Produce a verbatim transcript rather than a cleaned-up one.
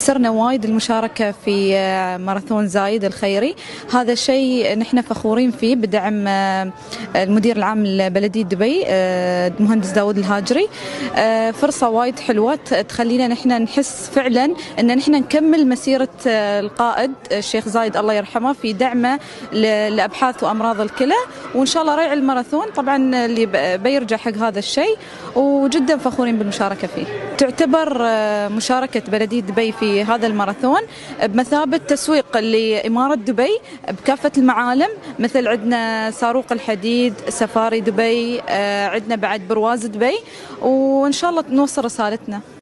يسرنا وايد المشاركة في ماراثون زايد الخيري. هذا شيء نحن فخورين فيه بدعم المدير العام لبلدية دبي المهندس داود الهاجري. فرصة وايد حلوة تخلينا نحن نحس فعلا أن نحن نكمل مسيرة القائد الشيخ زايد الله يرحمه في دعمه لأبحاث وأمراض الكلى، وإن شاء الله ريع الماراثون طبعا اللي بيرجع حق هذا الشيء، وجدا فخورين بالمشاركة فيه. تعتبر مشاركة بلدية دبي في هذا الماراثون بمثابة تسويق لإمارة دبي بكافة المعالم، مثل عندنا صاروخ الحديد، سفاري دبي، عندنا بعد برواز دبي، وإن شاء الله نوصل رسالتنا.